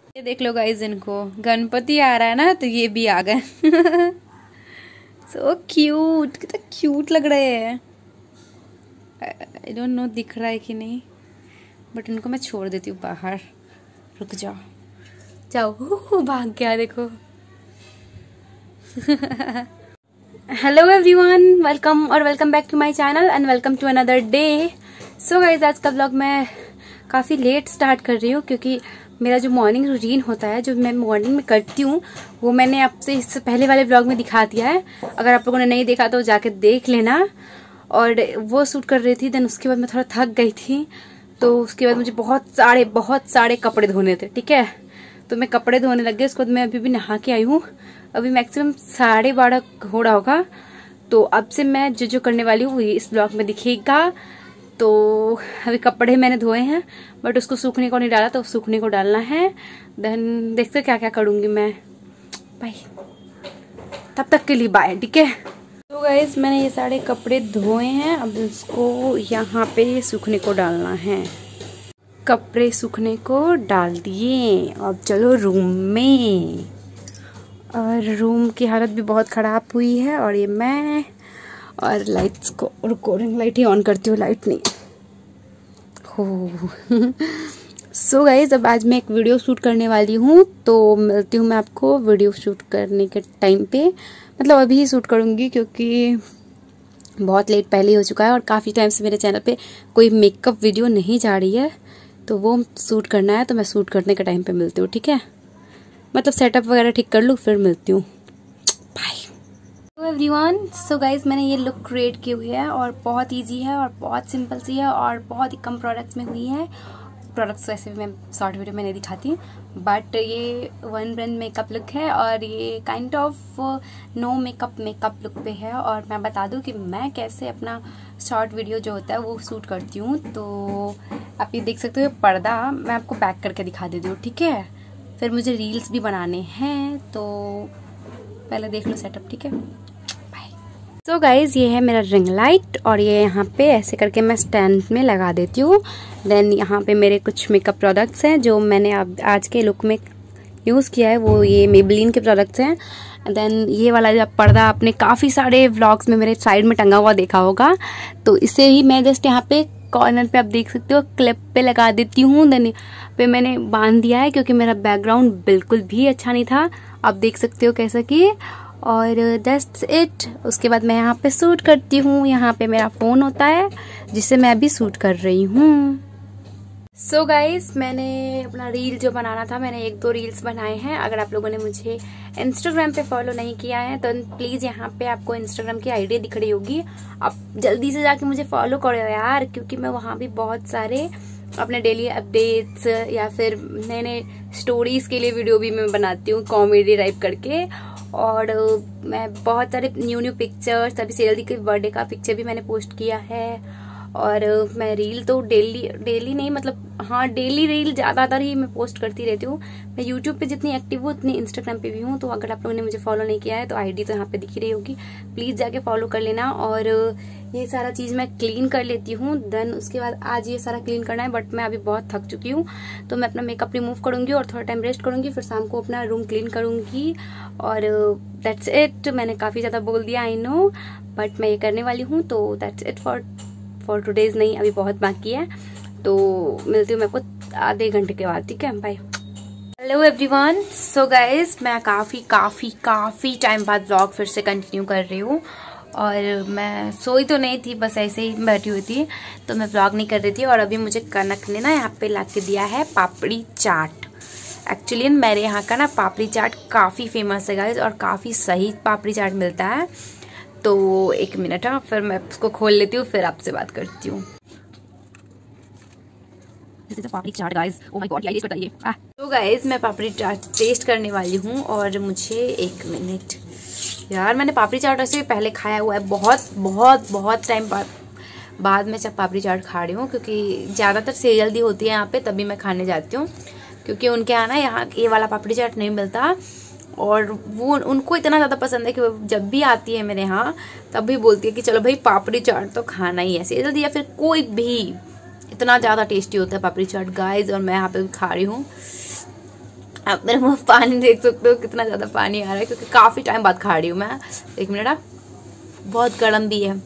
ये देख लो गाइस, इनको गणपति आ रहा है ना तो ये भी आ गए। सो क्यूट, कितना क्यूट लग रहे हैं। आई डोंट नो दिख रहा है कि नहीं, बट इनको मैं छोड़ देती हूँ बाहर। रुक जाओ, जाओ भाग गया देखो। Hello everyone, welcome back to my channel and welcome to another day. So guys, आज का व्लॉग मैं काफ़ी लेट स्टार्ट कर रही हूँ क्योंकि मेरा जो मॉर्निंग रूटीन होता है, जो मैं मॉर्निंग में करती हूँ, वो मैंने आपसे इससे पहले वाले व्लॉग में दिखा दिया है। अगर आप लोगों ने नहीं देखा तो जाके देख लेना। और वो शूट कर रही थी, देन उसके बाद मैं थोड़ा थक गई थी, तो उसके बाद मुझे बहुत सारे कपड़े धोने थे। ठीक है, तो मैं कपड़े धोने लग गई। उसके बाद मैं अभी भी नहा के आई हूँ। अभी मैक्सिमम 12:30 हो रहा होगा। तो अब से मैं जो करने वाली हूँ इस ब्लॉग में दिखेगा। तो अभी कपड़े मैंने धोए हैं, बट उसको सूखने को नहीं डाला, तो सूखने को डालना है। देन देखते क्या क्या करूँगी मैं। बाय, तब तक के लिए बाय। ठीक है, तो गाइस मैंने ये सारे कपड़े धोए हैं। अब इसको यहाँ पे सूखने को डालना है। कपड़े सूखने को डाल दिए, अब चलो रूम में। और रूम की हालत भी बहुत ख़राब हुई है। और ये मैं और लाइट्स को, रिकॉर्डिंग लाइट ही ऑन करती हूँ, लाइट नहीं हो। सो गाइज, अब आज मैं एक वीडियो शूट करने वाली हूँ, तो मिलती हूँ मैं आपको वीडियो शूट करने के टाइम पे। मतलब अभी ही शूट करूँगी क्योंकि बहुत लेट पहले हो चुका है और काफ़ी टाइम से मेरे चैनल पे कोई मेकअप वीडियो नहीं जा रही है, तो वो शूट करना है। तो मैं शूट करने के टाइम पे मिलती हूँ। ठीक है, मतलब सेटअप वगैरह ठीक कर लूँ, फिर मिलती हूँ। बाय। तो एवरीवन, सो गाइज, मैंने ये लुक क्रिएट की हुई है और बहुत इजी है और बहुत सिंपल सी है और बहुत ही कम प्रोडक्ट्स में हुई है। प्रोडक्ट्स वैसे भी मैं शॉर्ट वीडियो में नहीं दिखाती, बट ये वन ब्रांड मेकअप लुक है और ये kind of no makeup look पे है। और मैं बता दूं कि मैं कैसे अपना शॉर्ट वीडियो जो होता है वो शूट करती हूँ। तो आप ये देख सकते हो, पर्दा मैं आपको बैक करके दिखा देती हूँ। ठीक है, फिर मुझे रील्स भी बनाने हैं, तो पहले देख लो सेटअप। ठीक है, बाय। सो गाइज, ये है मेरा रिंग लाइट और ये यहाँ पे ऐसे करके मैं स्टैंड में लगा देती हूँ। देन यहाँ पे मेरे कुछ मेकअप प्रोडक्ट्स हैं जो मैंने आज के लुक में यूज़ किया है, वो ये मेबेलिन के प्रोडक्ट्स हैं। देन ये वाला जब पर्दा आपने काफ़ी सारे व्लॉग्स में मेरे साइड में टंगा हुआ देखा होगा, तो इसे ही मैं जस्ट यहाँ पे कॉर्नर पे आप देख सकते हो क्लिप पे लगा देती हूँ। देन पे मैंने बांध दिया है क्योंकि मेरा बैकग्राउंड बिल्कुल भी अच्छा नहीं था। आप देख सकते हो कैसा कि, और दैट्स इट। उसके बाद मैं यहाँ पे शूट करती हूँ। यहाँ पे मेरा फ़ोन होता है जिससे मैं अभी शूट कर रही हूँ। सो गाइस, मैंने अपना रील जो बनाना था, मैंने 1-2 रील्स बनाए हैं। अगर आप लोगों ने मुझे इंस्टाग्राम पे फॉलो नहीं किया है तो प्लीज़ यहाँ पे आपको इंस्टाग्राम की आईडी दिख रही होगी, आप जल्दी से जाके मुझे फॉलो करो यार, क्योंकि मैं वहाँ भी बहुत सारे अपने डेली अपडेट्स या फिर नए नए स्टोरीज के लिए वीडियो भी मैं बनाती हूँ, कॉमेडी टाइप करके। और मैं बहुत सारे न्यू पिक्चर्स, अभी सेल्दी के बर्थडे का पिक्चर भी मैंने पोस्ट किया है। और मैं रील तो डेली नहीं, मतलब हाँ डेली रील ज़्यादातर ही मैं पोस्ट करती रहती हूँ। मैं यूट्यूब पे जितनी एक्टिव हूँ उतनी इंस्टाग्राम पे भी हूँ। तो अगर आप लोगों ने मुझे फॉलो नहीं किया है तो आईडी तो यहाँ पे दिख रही होगी, प्लीज़ जाके फॉलो कर लेना। और ये सारा चीज़ मैं क्लीन कर लेती हूँ। देन उसके बाद आज ये सारा क्लीन करना है, बट मैं अभी बहुत थक चुकी हूँ, तो मैं अपना मेकअप रिमूव करूँगी और थोड़ा टाइम रेस्ट करूँगी, फिर शाम को अपना रूम क्लीन करूँगी। और दैट्स इट। मैंने काफ़ी ज़्यादा बोल दिया, आई नो, बट मैं ये करने वाली हूँ। तो दैट्स इट फॉर टुडेज। नहीं, अभी बहुत बाकी है, तो मिलती हूँ मैं आपको आधे घंटे के बाद। ठीक है, bye. Hello everyone, so guys, मैं काफ़ी टाइम बाद व्लॉग फिर से कंटिन्यू कर रही हूँ। और मैं सोई तो नहीं थी, बस ऐसे ही बैठी हुई थी, तो मैं व्लॉग नहीं कर रही थी। और अभी मुझे कनक ने ना यहाँ पे ला के दिया है पापड़ी चाट। एक्चुअली मेरे यहाँ का ना पापड़ी चाट काफ़ी फेमस है गाइज, और काफ़ी सही पापड़ी चाट मिलता है। तो 1 मिनट, हाँ, फिर मैं उसको खोल लेती हूँ, फिर आपसे बात करती हूँ। Papdi chaat guys, oh my god, like बताइए। तो गाइस, मैं पापड़ी चाट टेस्ट करने वाली हूँ और मुझे 1 मिनट। यार, मैंने पापड़ी चाट वैसे भी पहले खाया हुआ है, बहुत टाइम बाद में जब पापड़ी चाट खा रही हूँ, क्योंकि ज़्यादातर सेल दी होती है यहाँ पे, तभी मैं खाने जाती हूँ। क्योंकि उनके यहाँ ना यहाँ ये वाला पापड़ी चाट नहीं मिलता, और वो उनको इतना ज़्यादा पसंद है कि वो जब भी आती है मेरे यहाँ तब भी बोलती है कि चलो भाई पापड़ी चाट तो खाना ही है, सेल दी या फिर कोई भी, इतना ज़्यादा टेस्टी होता है पापड़ी चाट गाइस। और मैं यहाँ पे खा रही हूँ। आप मेरे मुँह पानी देख सकते हो, कितना ज़्यादा पानी आ रहा है क्योंकि काफ़ी टाइम बाद खा रही हूँ मैं। 1 मिनट, बहुत गर्म भी है।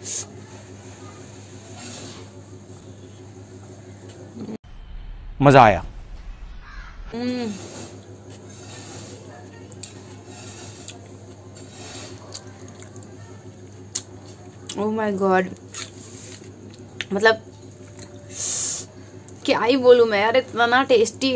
मजा आया। ओह माय गॉड, मतलब क्या ही बोलूँ मैं यार, इतना टेस्टी,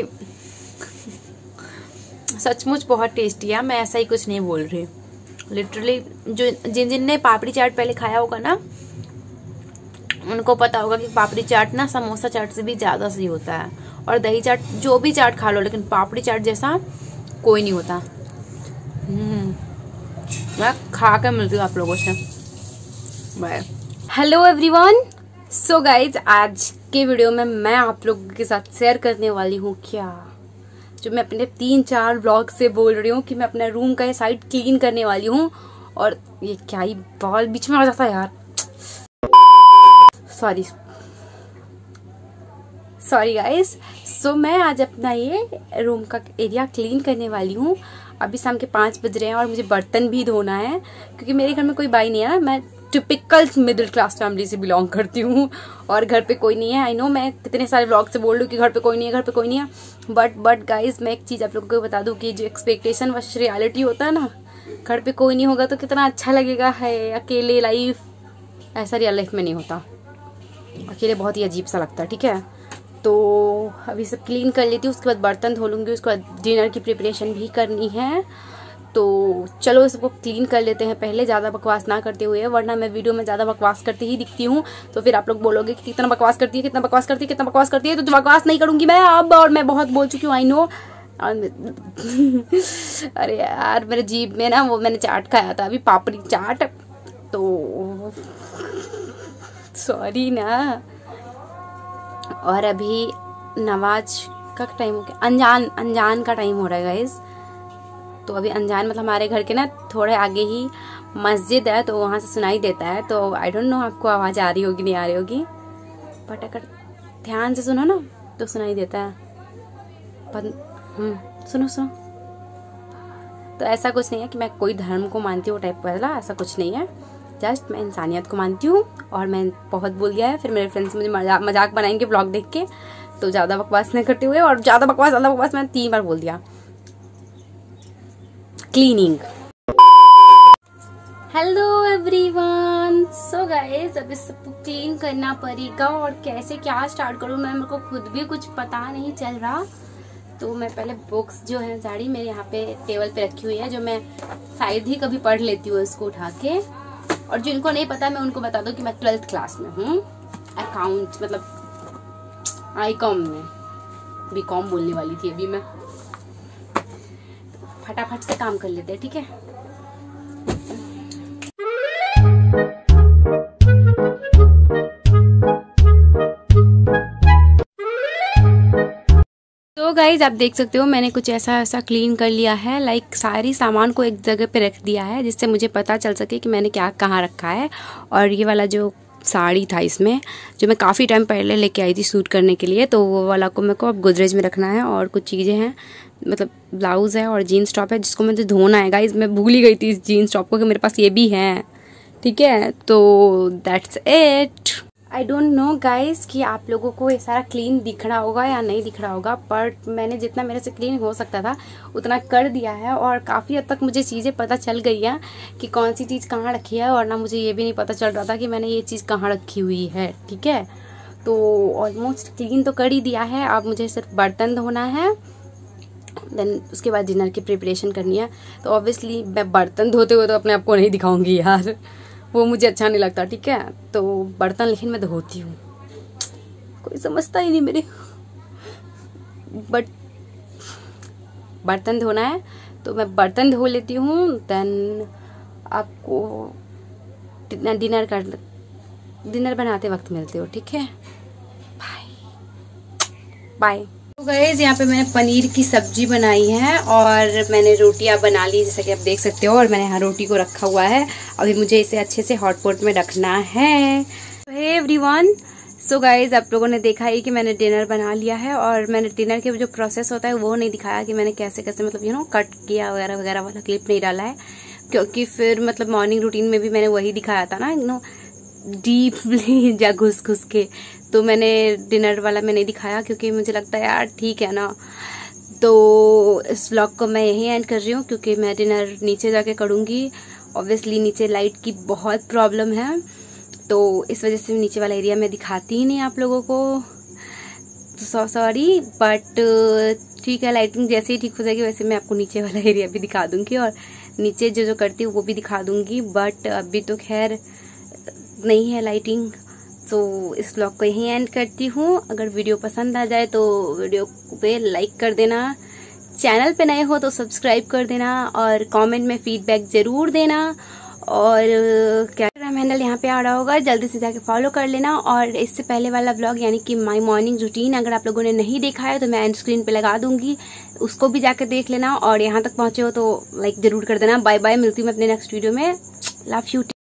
सचमुच बहुत टेस्टी है। मैं ऐसा ही कुछ नहीं बोल रही, लिटरली। जो जिनने पापड़ी चाट पहले खाया होगा ना, उनको पता होगा कि पापड़ी चाट ना समोसा चाट से भी ज़्यादा सही होता है। और दही चाट, जो भी चाट खा लो, लेकिन पापड़ी चाट जैसा कोई नहीं होता। मैं खा कर मिलती हूँ आप लोगों से। Bye. Hello everyone. So guys, आज के वीडियो में मैं आप लोगों के साथ शेयर करने वाली हूँ क्या, जो मैं अपने 3-4 व्लॉग से बोल रही हूँ कि मैं अपना रूम का ये साइड क्लीन करने वाली हूँ। और ये क्या ही बॉल बीच में आ जाता है यार, सॉरी गाइस। सो मैं आज अपना ये रूम का एरिया क्लीन करने वाली हूँ। अभी शाम के 5 बज रहे हैं और मुझे बर्तन भी धोना है क्योंकि मेरे घर में कोई भाई नहीं है ना। मैं टिपिकल मिडिल क्लास फैमिली से बिलोंग करती हूँ और घर पे कोई नहीं है। आई नो मैं कितने सारे व्लॉग से बोल रही हूँ कि घर पे कोई नहीं है, घर पे कोई नहीं है, बट गाइज मैं एक चीज़ आप लोगों को बता दूँ कि जो एक्सपेक्टेशन वर्सेस रियलिटी होता है ना, घर पे कोई नहीं होगा तो कितना अच्छा लगेगा है, अकेले लाइफ, ऐसा रियल लाइफ में नहीं होता। अकेले बहुत ही अजीब सा लगता है, ठीक है। तो अभी सब क्लीन कर लेती हूँ, उसके बाद बर्तन धो लूँगी, उसके बाद डिनर की प्रिपरेशन भी करनी है। तो चलो इसको क्लीन कर लेते हैं पहले, ज़्यादा बकवास ना करते हुए, वरना मैं वीडियो में ज़्यादा बकवास करती ही दिखती हूँ। तो फिर आप लोग बोलोगे कि कितना बकवास करती है, कितना बकवास करती है, कितना बकवास करती है। तो बकवास नहीं करूँगी मैं अब, और मैं बहुत बोल चुकी हूँ, आई नो। अरे यार, मेरे जीभ में ना वो मैंने चाट खाया था अभी, पापड़ी चाट, तो सॉरी ना। और अभी नमाज का टाइम हो गया, अनजान का टाइम हो रहा है गाइस। तो अभी अनजान मतलब हमारे घर के ना थोड़े आगे ही मस्जिद है, तो वहाँ से सुनाई देता है। तो आई डोंट नो आपको आवाज़ आ रही होगी नहीं आ रही होगी, बट अगर ध्यान से सुनो ना तो सुनाई देता है। सुनो। तो ऐसा कुछ नहीं है कि मैं कोई धर्म को मानती हूँ टाइप वाला, ऐसा कुछ नहीं है। जस्ट मैं इंसानियत को मानती हूँ। और मैं बहुत बोल दिया है, फिर मेरे फ्रेंड्स मुझे मजाक बनाएंगे व्लॉग देख के, तो ज़्यादा बकवास नहीं करते हुए। और ज़्यादा बकवास मैंने 3 बार बोल दिया। Cleaning. Hello everyone. So guys, अभी सबको क्लीन करना पड़ेगा और कैसे क्या स्टार्ट करूँ मैं, मेरे को खुद भी कुछ पता नहीं चल रहा। तो मैं पहले बुक्स जो है सारी मेरे यहाँ पे टेबल पे रखी हुई है, जो मैं शायद ही कभी पढ़ लेती हूँ इसको उठा के। और जिनको नहीं पता मैं उनको बता दूं कि मैं 12th क्लास में हूँ, अकाउंट मतलब आईकॉम में, बीकॉम बोलने वाली थी अभी मैं। फटाफट से काम कर लेते हैं, ठीक है। तो गाइज आप देख सकते हो मैंने कुछ ऐसा क्लीन कर लिया है, लाइक सारी सामान को एक जगह पे रख दिया है जिससे मुझे पता चल सके कि मैंने क्या कहाँ रखा है। और ये वाला जो साड़ी था इसमें, जो मैं काफ़ी टाइम पहले लेके आई थी सूट करने के लिए, तो वो वाला को मेरे को अब गोदरेज में रखना है। और कुछ चीज़ें हैं, मतलब ब्लाउज़ है और जीन्स टॉप है जिसको मुझे धोना है। गाइज मैं भूल ही गई थी इस जीन्स टॉप को कि मेरे पास ये भी है, ठीक है। तो that's it. I don't know guys कि आप लोगों को ये सारा क्लीन दिख रहा होगा या नहीं दिख रहा होगा, बट मैंने जितना मेरे से क्लीन हो सकता था उतना कर दिया है। और काफ़ी हद तक मुझे चीज़ें पता चल गई हैं कि कौन सी चीज़ कहाँ रखी है, और ना मुझे ये भी नहीं पता चल रहा था कि मैंने ये चीज़ कहाँ रखी हुई है, ठीक है। तो ऑलमोस्ट क्लीन तो कर ही दिया है, अब मुझे सिर्फ बर्तन धोना है, देन उसके बाद डिनर की प्रिपरेशन करनी है। तो ऑब्वियसली मैं बर्तन धोते हुए तो अपने आप को नहीं दिखाऊंगी यार, वो मुझे अच्छा नहीं लगता, ठीक है। तो बर्तन लेकिन मैं धोती हूँ, कोई समझता ही नहीं मेरे, बट बर्तन धोना है तो मैं बर्तन धो लेती हूँ। देन आपको डिनर बनाते वक्त मिलते हो, ठीक है। बाय। तो गाइस यहाँ पे मैंने पनीर की सब्जी बनाई है और मैंने रोटियां बना ली, जैसा कि आप देख सकते हो। और मैंने यहाँ रोटी को रखा हुआ है, अभी मुझे इसे अच्छे से हॉट पॉट में रखना है। हे एवरीवन, सो गाइज आप लोगों ने देखा ही कि मैंने डिनर बना लिया है, और मैंने डिनर के जो प्रोसेस होता है वो नहीं दिखाया कि मैंने कैसे कैसे मतलब कट किया वगैरह वगैरह वाला क्लिप नहीं डाला है, क्योंकि फिर मतलब मॉर्निंग रूटीन में भी मैंने वही दिखाया था ना डीपली जा घुस घुस के, तो मैंने डिनर वाला में नहीं दिखाया क्योंकि मुझे लगता है यार ठीक है ना। तो इस व्लॉग को मैं यहीं एंड कर रही हूँ क्योंकि मैं डिनर नीचे जाके करूँगी। ऑब्वियसली नीचे लाइट की बहुत प्रॉब्लम है, तो इस वजह से नीचे वाला एरिया मैं दिखाती ही नहीं आप लोगों को, तो सॉरी। बट ठीक है, लाइटिंग जैसे ही ठीक हो जाएगी वैसे मैं आपको नीचे वाला एरिया भी दिखा दूंगी और नीचे जो करती हूँ वो भी दिखा दूंगी। बट अभी तो खैर नहीं है लाइटिंग, तो इस व्लॉग को यहीं एंड करती हूँ। अगर वीडियो पसंद आ जाए तो वीडियो पे लाइक कर देना, चैनल पे नए हो तो सब्सक्राइब कर देना और कमेंट में फीडबैक जरूर देना। और क्या हैंडल यहाँ पे आ रहा होगा, जल्दी से जाके फॉलो कर लेना। और इससे पहले वाला व्लॉग यानी कि माय मॉर्निंग रूटीन अगर आप लोगों ने नहीं देखा है तो मैं एंड स्क्रीन पे लगा दूंगी, उसको भी जाके देख लेना। और यहाँ तक पहुंचे हो तो लाइक जरूर कर देना। बाय बाय, मिलती हूँ मैं अपने नेक्स्ट वीडियो में। Love you.